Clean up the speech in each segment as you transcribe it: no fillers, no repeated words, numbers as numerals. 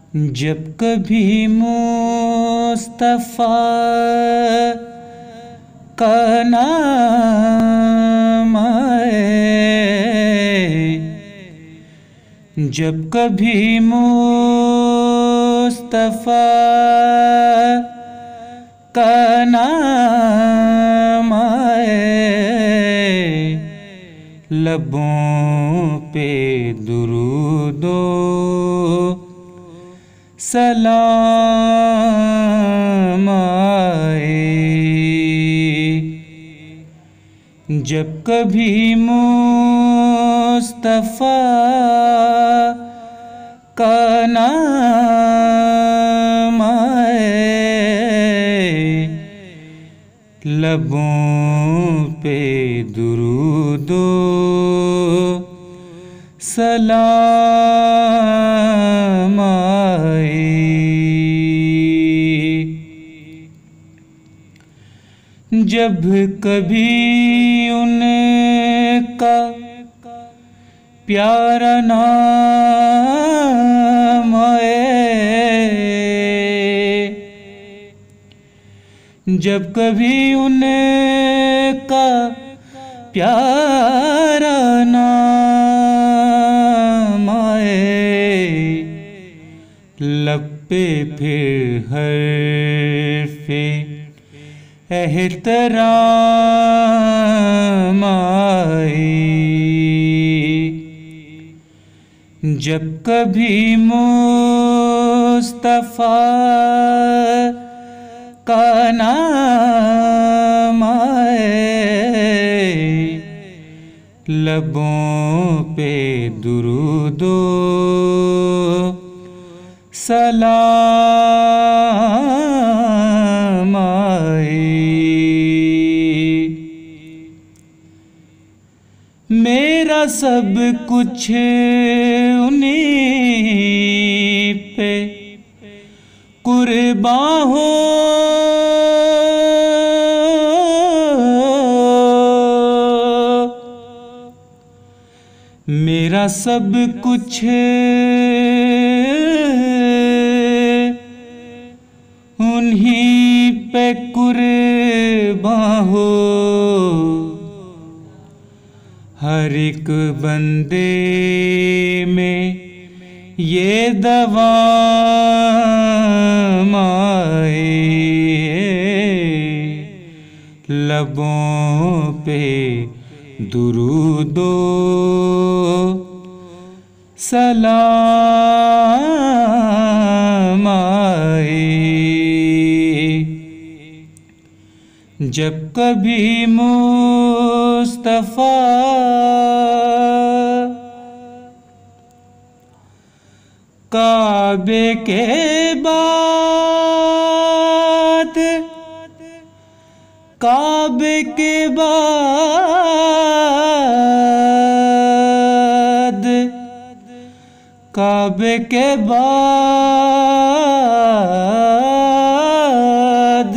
जब कभी मुस्तफा का नाम आए, जब कभी मुस्तफा का नाम आए, लबों पे दुरूदो सलाम आए। जब कभी मुस्तफा का नाम आए, लबों पे दुरूदो सलाम आए। जब कभी उनका प्यारा नाम आए, जब कभी उनका प्यारा नाम आए, लब पे फिर हर्फ़े एहतराम आए। जब कभी मुस्तफा का नाम आए, लबों पे दुरूदो सलाम आए। मेरा सब कुछ उन्हीं पे कुर्बान हो, मेरा सब कुछ उन्हीं पे कुर्बान हो। हर एक बंदे में ये दवा आए, लबों पे दुरूदो सलाम आए। जब कभी मुस्तफा काबे के बाद, काबे के बाद, काबे के बाद,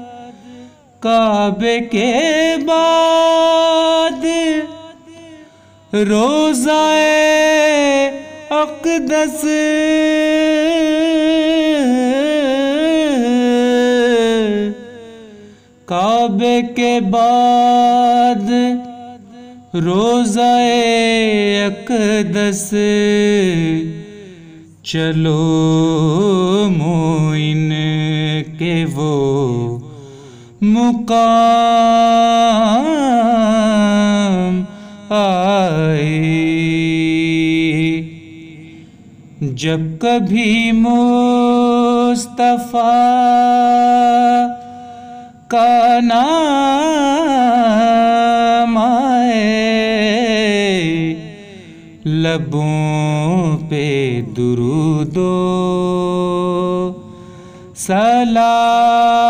काबे के बाद रोज़ाए अक़दस, काबे के बाद रोज़ाए अक़दस, चलो मोइन के वो मुकाम आए। जब कभी मुस्तफा का नाम आए, लबों पे दुरूदो सलाम